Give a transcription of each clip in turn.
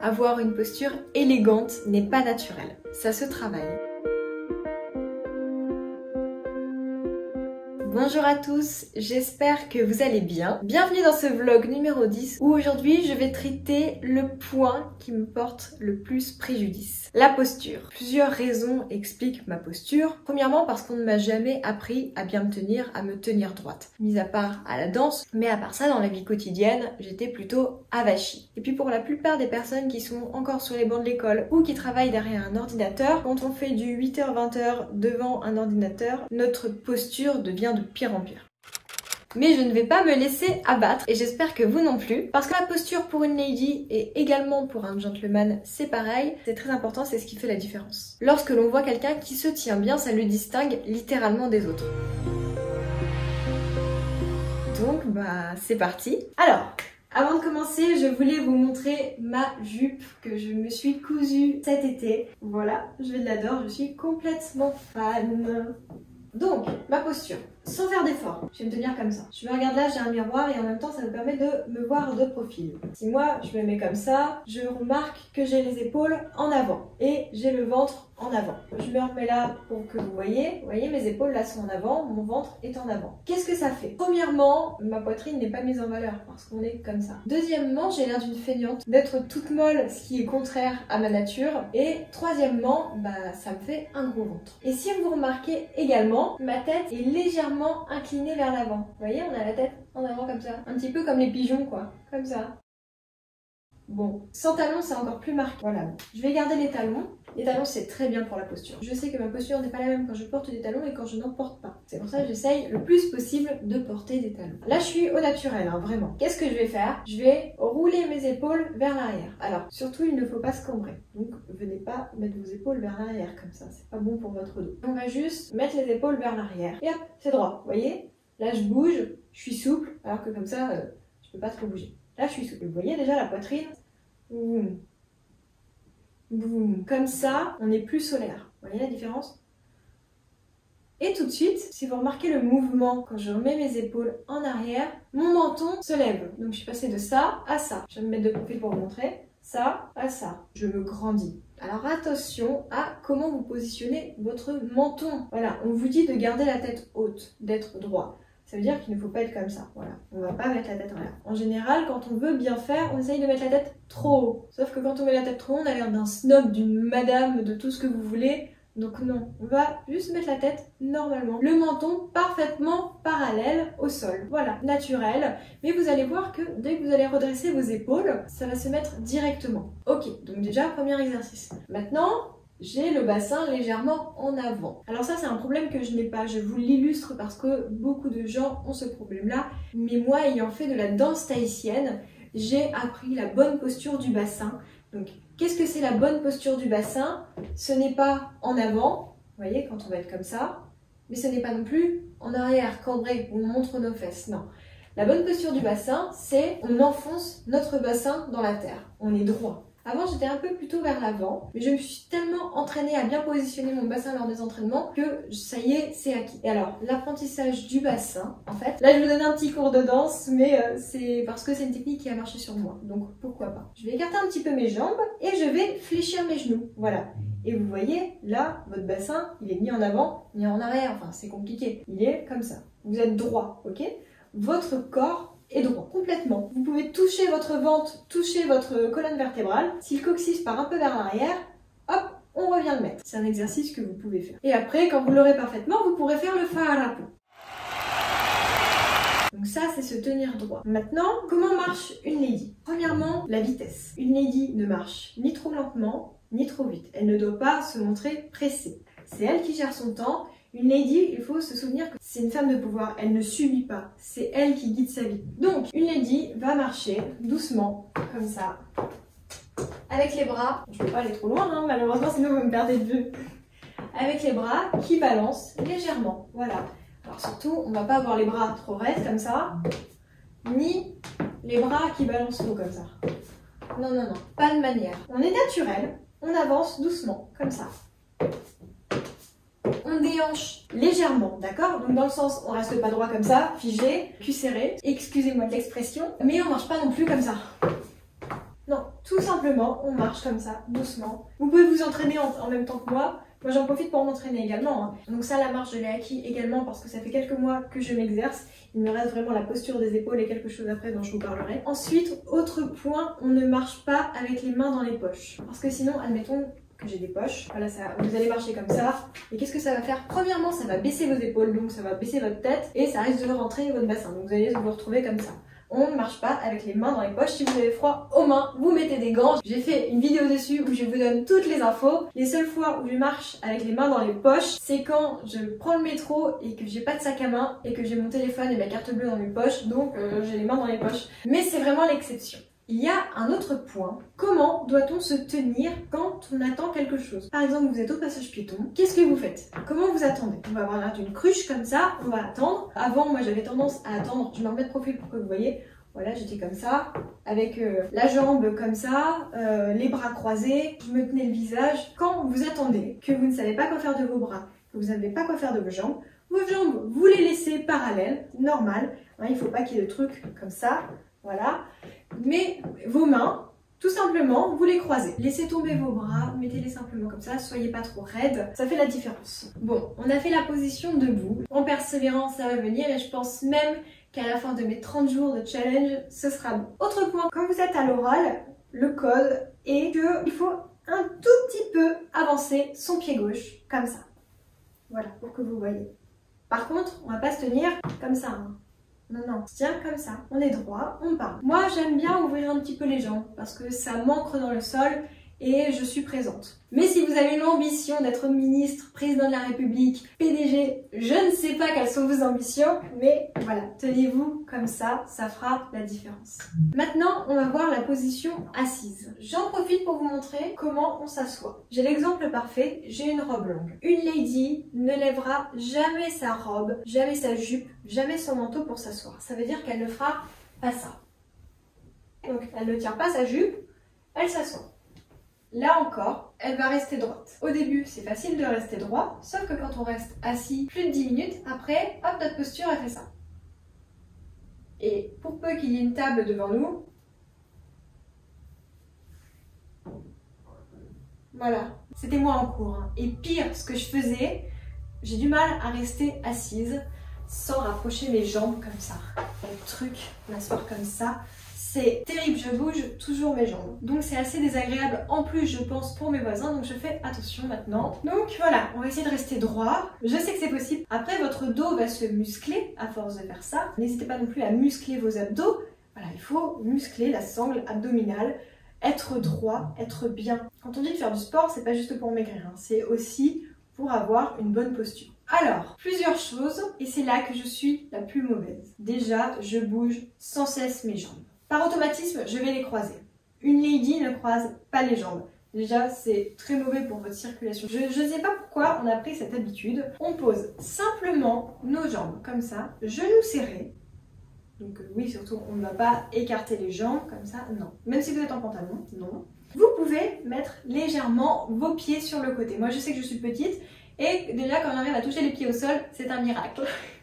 Avoir une posture élégante n'est pas naturel, ça se travaille. Bonjour à tous, j'espère que vous allez bien. Bienvenue dans ce vlog numéro 10 où aujourd'hui je vais traiter le point qui me porte le plus préjudice. La posture. Plusieurs raisons expliquent ma posture. Premièrement parce qu'on ne m'a jamais appris à bien me tenir droite. Mis à part à la danse, mais à part ça dans la vie quotidienne, j'étais plutôt avachie. Et puis pour la plupart des personnes qui sont encore sur les bancs de l'école ou qui travaillent derrière un ordinateur, quand on fait du 8h-20h devant un ordinateur, notre posture devient de pire en pire. Mais je ne vais pas me laisser abattre et j'espère que vous non plus, parce que la posture pour une lady et également pour un gentleman c'est pareil, c'est très important, c'est ce qui fait la différence. Lorsque l'on voit quelqu'un qui se tient bien, ça le distingue littéralement des autres. Donc c'est parti. Alors, avant de commencer, je voulais vous montrer ma jupe que je me suis cousue cet été. Voilà, je l'adore, je suis complètement fan. Donc, ma posture, sans faire d'effort, je vais me tenir comme ça. Je me regarde là, j'ai un miroir et en même temps ça me permet de me voir de profil. Si moi je me mets comme ça, je remarque que j'ai les épaules en avant et j'ai le ventre en avant. Je me remets là pour que vous voyez mes épaules là sont en avant, mon ventre est en avant. Qu'est-ce que ça fait? Premièrement, ma poitrine n'est pas mise en valeur parce qu'on est comme ça. Deuxièmement, j'ai l'air d'une feignante, d'être toute molle, ce qui est contraire à ma nature. Et troisièmement, ça me fait un gros ventre. Et si vous remarquez également, ma tête est légèrement inclinée vers l'avant. Vous voyez, on a la tête en avant comme ça. Un petit peu comme les pigeons quoi, comme ça. Bon, sans talons c'est encore plus marqué. Voilà, je vais garder les talons. Les talons c'est très bien pour la posture. Je sais que ma posture n'est pas la même quand je porte des talons et quand je n'en porte pas. C'est pour ça que j'essaye le plus possible de porter des talons. Là je suis au naturel, vraiment. Qu'est-ce que je vais faire? Je vais rouler mes épaules vers l'arrière. Alors, surtout il ne faut pas se cambrer. Donc venez pas mettre vos épaules vers l'arrière comme ça, c'est pas bon pour votre dos. On va juste mettre les épaules vers l'arrière. Et hop, c'est droit, vous voyez? Là je bouge, je suis souple, alors que comme ça, je peux pas trop bouger. Là je suis souple. Vous voyez déjà la poitrine? Boum. Boum. Comme ça, on est plus solaire. Vous voyez la différence? Et tout de suite, si vous remarquez le mouvement, quand je remets mes épaules en arrière, mon menton se lève. Donc je suis passée de ça à ça. Je vais me mettre de profil pour vous montrer. Ça à ça. Je me grandis. Alors attention à comment vous positionnez votre menton. Voilà, on vous dit de garder la tête haute, d'être droit. Ça veut dire qu'il ne faut pas être comme ça, voilà. On va pas mettre la tête en l'air. En général, quand on veut bien faire, on essaye de mettre la tête trop haut. Sauf que quand on met la tête trop haut, on a l'air d'un snob, d'une madame, de tout ce que vous voulez. Donc non, on va juste mettre la tête normalement. Le menton parfaitement parallèle au sol. Voilà, naturel. Mais vous allez voir que dès que vous allez redresser vos épaules, ça va se mettre directement. Ok, donc déjà, premier exercice. Maintenant, j'ai le bassin légèrement en avant. Alors ça c'est un problème que je n'ai pas, je vous l'illustre parce que beaucoup de gens ont ce problème-là. Mais moi ayant fait de la danse tahitienne, j'ai appris la bonne posture du bassin. Donc qu'est-ce que c'est la bonne posture du bassin? Ce n'est pas en avant, vous voyez quand on va être comme ça, mais ce n'est pas non plus en arrière, cambré, où on montre nos fesses, non. La bonne posture du bassin, c'est on enfonce notre bassin dans la terre, on est droit. Avant, j'étais un peu plutôt vers l'avant, mais je me suis tellement entraînée à bien positionner mon bassin lors des entraînements que ça y est, c'est acquis. Et alors, l'apprentissage du bassin, en fait, là je vous donne un petit cours de danse, mais c'est parce que c'est une technique qui a marché sur moi, donc pourquoi pas. Je vais écarter un petit peu mes jambes et je vais fléchir mes genoux, voilà. Et vous voyez, là, votre bassin, il est ni en avant, ni en arrière, enfin c'est compliqué. Il est comme ça. Vous êtes droit, ok? Votre corps est droit, complètement. Vous pouvez toucher votre ventre, toucher votre colonne vertébrale. Si le coccyx part un peu vers l'arrière, hop, on revient le mettre. C'est un exercice que vous pouvez faire. Et après, quand vous l'aurez parfaitement, vous pourrez faire le whārapu. Donc ça, c'est se tenir droit. Maintenant, comment marche une lady? Premièrement, la vitesse. Une lady ne marche ni trop lentement, ni trop vite. Elle ne doit pas se montrer pressée. C'est elle qui gère son temps. Une lady, il faut se souvenir que c'est une femme de pouvoir, elle ne subit pas, c'est elle qui guide sa vie. Donc, une lady va marcher doucement, comme ça, avec les bras, je ne peux pas aller trop loin, malheureusement sinon vous me perdez de vue, avec les bras qui balancent légèrement, voilà. Alors surtout, on ne va pas avoir les bras trop raides comme ça, ni les bras qui balancent trop comme ça. Non, non, non, pas de manière. On est naturel, on avance doucement, comme ça. On déhanche légèrement, d'accord? Donc dans le sens, on reste pas droit comme ça, figé, cul serré, excusez-moi de l'expression, mais on marche pas non plus comme ça. Non, tout simplement, on marche comme ça, doucement. Vous pouvez vous entraîner en même temps que moi. Moi j'en profite pour m'entraîner également, hein. Donc ça, la marche, je l'ai acquis également parce que ça fait quelques mois que je m'exerce. Il me reste vraiment la posture des épaules et quelque chose après dont je vous parlerai. Ensuite, autre point, on ne marche pas avec les mains dans les poches. Parce que sinon, admettons que j'ai des poches, voilà, ça, vous allez marcher comme ça. Et qu'est-ce que ça va faire? Premièrement, ça va baisser vos épaules, donc ça va baisser votre tête et ça risque de rentrer votre bassin. Donc vous allez vous retrouver comme ça. On ne marche pas avec les mains dans les poches. Si vous avez froid aux mains, vous mettez des gants. J'ai fait une vidéo dessus où je vous donne toutes les infos. Les seules fois où je marche avec les mains dans les poches, c'est quand je prends le métro et que j'ai pas de sac à main et que j'ai mon téléphone et ma carte bleue dans mes poches, donc j'ai les mains dans les poches. Mais c'est vraiment l'exception. Il y a un autre point. Comment doit-on se tenir quand on attend quelque chose? Par exemple, vous êtes au passage piéton. Qu'est-ce que vous faites? Comment vous attendez? On va avoir l'air d'une cruche comme ça, on va attendre. Avant, moi j'avais tendance à attendre. Je me remets de profil pour que vous voyez. Voilà, j'étais comme ça, avec la jambe comme ça, les bras croisés. Je me tenais le visage. Quand vous attendez, que vous ne savez pas quoi faire de vos bras, que vous n'avez pas quoi faire de vos jambes, vous les laissez parallèles, normal. Hein, il ne faut pas qu'il y ait de trucs comme ça. Voilà. Mais vos mains, tout simplement, vous les croisez. Laissez tomber vos bras, mettez-les simplement comme ça, soyez pas trop raides, ça fait la différence. Bon, on a fait la position debout. En persévérant, ça va venir et je pense même qu'à la fin de mes 30 jours de challenge, ce sera bon. Autre point, quand vous êtes à l'oral, le code est qu'il faut un tout petit peu avancer son pied gauche, comme ça. Voilà, pour que vous voyez. Par contre, on va pas se tenir comme ça, hein. Non, non, on se tient comme ça, on est droit, on parle. Moi, j'aime bien ouvrir un petit peu les jambes parce que ça m'ancre dans le sol et je suis présente. Mais si vous avez l'ambition d'être ministre, président de la République, PDG, je ne sais pas quelles sont vos ambitions, mais voilà, tenez-vous comme ça fera la différence. Maintenant, on va voir la position assise. J'en profite pour vous montrer comment on s'assoit. J'ai l'exemple parfait, j'ai une robe longue. Une lady ne lèvera jamais sa robe, jamais sa jupe, jamais son manteau pour s'asseoir. Ça veut dire qu'elle ne fera pas ça. Donc, elle ne tient pas sa jupe, elle s'assoit. Là encore, elle va rester droite. Au début, c'est facile de rester droit, sauf que quand on reste assis plus de 10 minutes, après, hop, notre posture, elle fait ça. Et pour peu qu'il y ait une table devant nous, voilà. C'était moi en cours, hein. Et pire, ce que je faisais, j'ai du mal à rester assise sans rapprocher mes jambes comme ça. Le truc, m'asseoir comme ça. C'est terrible, je bouge toujours mes jambes. Donc c'est assez désagréable en plus je pense pour mes voisins, donc je fais attention maintenant. Donc voilà, on va essayer de rester droit. Je sais que c'est possible. Après votre dos va se muscler à force de faire ça. N'hésitez pas non plus à muscler vos abdos. Voilà, il faut muscler la sangle abdominale, être droit, être bien. Quand on dit de faire du sport, c'est pas juste pour maigrir, hein. C'est aussi pour avoir une bonne posture. Alors, plusieurs choses, et c'est là que je suis la plus mauvaise. Déjà, je bouge sans cesse mes jambes. Par automatisme, je vais les croiser. Une lady ne croise pas les jambes. Déjà, c'est très mauvais pour votre circulation. Je ne sais pas pourquoi on a pris cette habitude. On pose simplement nos jambes comme ça, genoux serrés. Donc oui, surtout, on ne va pas écarter les jambes comme ça, non. Même si vous êtes en pantalon, non. Vous pouvez mettre légèrement vos pieds sur le côté. Moi, je sais que je suis petite et déjà, quand on arrive à toucher les pieds au sol, c'est un miracle.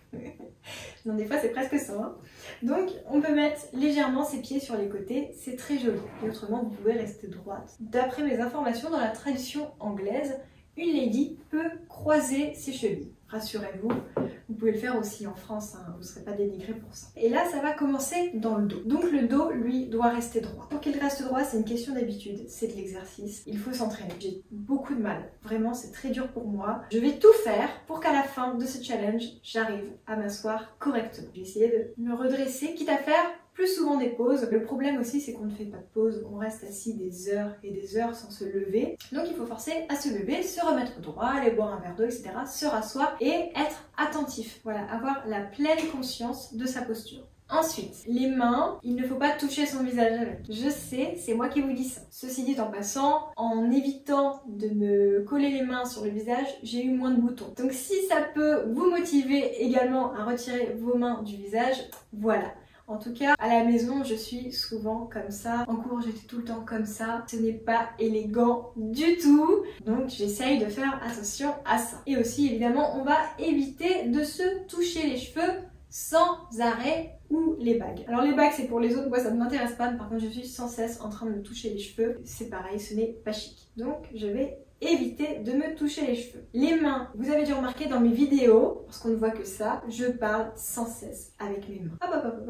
Non, des fois, c'est presque ça, hein. Donc, on peut mettre légèrement ses pieds sur les côtés, c'est très joli. Et autrement, vous pouvez rester droite. D'après mes informations, dans la tradition anglaise, une lady peut croiser ses chevilles. Rassurez-vous, vous pouvez le faire aussi en France, hein, vous ne serez pas dénigré pour ça. Et là, ça va commencer dans le dos. Donc le dos, lui, doit rester droit. Pour qu'il reste droit, c'est une question d'habitude, c'est de l'exercice. Il faut s'entraîner. J'ai beaucoup de mal. Vraiment, c'est très dur pour moi. Je vais tout faire pour qu'à la fin de ce challenge, j'arrive à m'asseoir correctement. Je vais essayer de me redresser, quitte à faire plus souvent des pauses. Le problème aussi, c'est qu'on ne fait pas de pause, on reste assis des heures et des heures sans se lever. Donc il faut forcer à se lever, se remettre droit, aller boire un verre d'eau, etc. Se rasseoir et être attentif. Voilà, avoir la pleine conscience de sa posture. Ensuite, les mains, il ne faut pas toucher son visage avec. Je sais, c'est moi qui vous dis ça. Ceci dit, en passant, en évitant de me coller les mains sur le visage, j'ai eu moins de boutons. Donc si ça peut vous motiver également à retirer vos mains du visage, voilà. En tout cas, à la maison, je suis souvent comme ça. En cours, j'étais tout le temps comme ça. Ce n'est pas élégant du tout. Donc, j'essaye de faire attention à ça. Et aussi, évidemment, on va éviter de se toucher les cheveux sans arrêt ou les bagues. Alors les bagues c'est pour les autres, moi ça ne m'intéresse pas, mais par contre je suis sans cesse en train de me toucher les cheveux. C'est pareil, ce n'est pas chic. Donc je vais éviter de me toucher les cheveux. Les mains, vous avez dû remarquer dans mes vidéos, parce qu'on ne voit que ça, je parle sans cesse avec mes mains.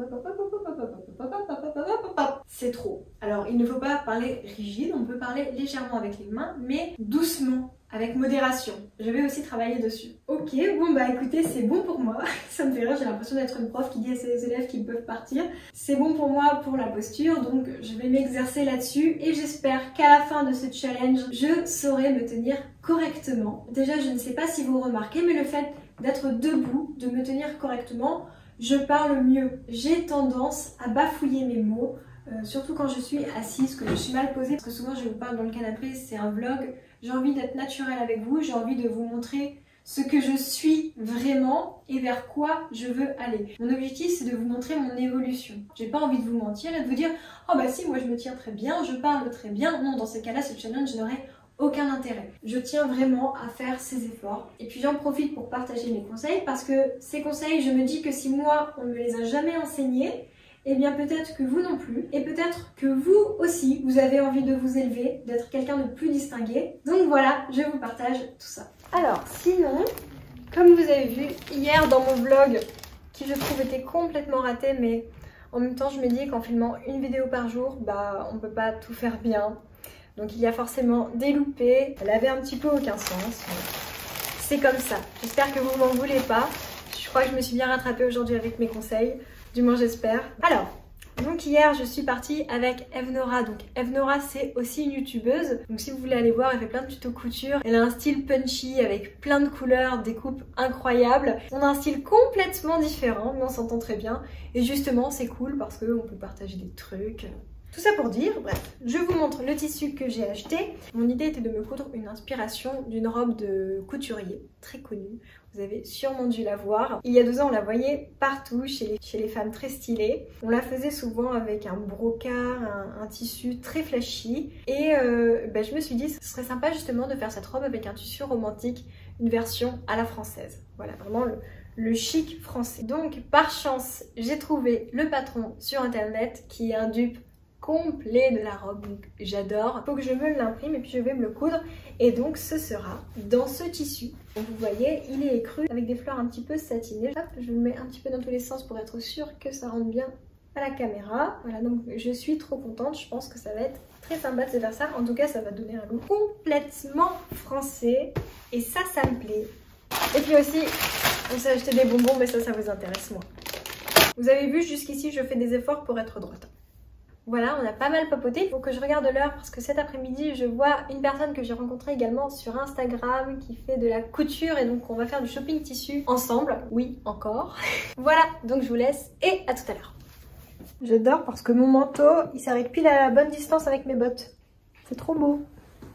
C'est trop. Alors il ne faut pas parler rigide, on peut parler légèrement avec les mains, mais doucement, avec modération. Je vais aussi travailler dessus. Ok, bon bah écoutez, c'est bon pour moi. Ça me fait rire, j'ai l'impression d'être une prof qui dit à ses élèves qu'ils peuvent partir. C'est bon pour moi pour la posture, donc je vais m'exercer là-dessus et j'espère qu'à la fin de ce challenge, je saurai me tenir correctement. Déjà, je ne sais pas si vous remarquez, mais le fait d'être debout, de me tenir correctement, je parle mieux. J'ai tendance à bafouiller mes mots, surtout quand je suis assise, que je suis mal posée, parce que souvent je vous parle dans le canapé, c'est un vlog. J'ai envie d'être naturelle avec vous, j'ai envie de vous montrer ce que je suis vraiment et vers quoi je veux aller. Mon objectif, c'est de vous montrer mon évolution. J'ai pas envie de vous mentir et de vous dire « Oh bah si, moi je me tiens très bien, je parle très bien. » Non, dans ces cas-là, ce challenge n'aurait aucun intérêt. Je tiens vraiment à faire ces efforts. Et puis j'en profite pour partager mes conseils parce que ces conseils, je me dis que si moi, on ne me les a jamais enseignés, eh bien peut-être que vous non plus, et peut-être que vous aussi, vous avez envie de vous élever, d'être quelqu'un de plus distingué. Donc voilà, je vous partage tout ça. Alors sinon, comme vous avez vu hier dans mon vlog, qui je trouve était complètement raté, mais en même temps je me dis qu'en filmant une vidéo par jour, bah on peut pas tout faire bien. Donc il y a forcément des loupés, elle avait un petit peu aucun sens. C'est comme ça, j'espère que vous m'en voulez pas. Je crois que je me suis bien rattrapée aujourd'hui avec mes conseils. Du moins j'espère. Alors, donc hier je suis partie avec Evnora. Donc Evnora c'est aussi une youtubeuse. Donc si vous voulez aller voir, elle fait plein de tutos couture. Elle a un style punchy avec plein de couleurs, des coupes incroyables. On a un style complètement différent, mais on s'entend très bien. Et justement c'est cool parce qu'on peut partager des trucs. Tout ça pour dire, bref, je vous montre le tissu que j'ai acheté. Mon idée était de me coudre une inspiration d'une robe de couturier très connue. Vous avez sûrement dû la voir. Il y a 2 ans, on la voyait partout chez les femmes très stylées. On la faisait souvent avec un brocart, un tissu très flashy. Et je me suis dit, ce serait sympa justement de faire cette robe avec un tissu romantique, une version à la française. Voilà, vraiment le chic français. Donc, par chance, j'ai trouvé le patron sur internet qui est un dupe complet de la robe, donc j'adore. Faut que je me l'imprime et puis je vais me le coudre et donc ce sera dans ce tissu. Donc vous voyez, il est écru avec des fleurs un petit peu satinées. Hop, je le mets un petit peu dans tous les sens pour être sûre que ça rentre bien à la caméra. Voilà, donc je suis trop contente, je pense que ça va être très sympa de se faire ça. En tout cas, ça va donner un look complètement français et ça me plaît. Et puis aussi, on s'est acheté des bonbons, mais ça vous intéresse moins. Vous avez vu, jusqu'ici, je fais des efforts pour être droite. Voilà, on a pas mal papoté. Il faut que je regarde l'heure parce que cet après-midi, je vois une personne que j'ai rencontrée également sur Instagram qui fait de la couture et donc on va faire du shopping tissu ensemble. Oui, encore. Voilà, donc je vous laisse et à tout à l'heure. J'adore parce que mon manteau, il s'arrête pile à la bonne distance avec mes bottes. C'est trop beau.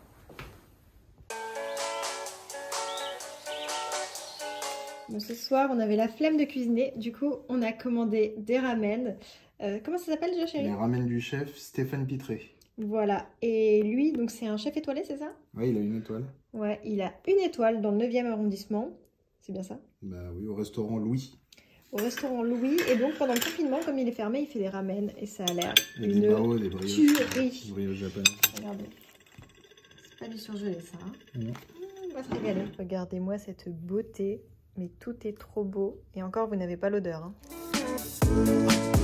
Bon, ce soir, on avait la flemme de cuisiner. Du coup, on a commandé des ramen. Comment ça s'appelle déjà, chérie? Les ramen du chef Stéphane Pitré. Voilà. Et lui, donc c'est un chef étoilé, c'est ça? Oui, il a une étoile. Ouais, il a une étoile dans le 9e arrondissement. C'est bien ça? Bah oui, au restaurant Louis. Au restaurant Louis. Et donc, pendant le confinement, comme il est fermé, il fait des ramen. Et ça a l'air une des bao, des brioches, tuerie. des brioches japonaises. Regardez. C'est pas du surgelé, ça. Hein? Non. On va se régaler. Regardez-moi cette beauté. Mais tout est trop beau. Et encore, vous n'avez pas l'odeur. Hein.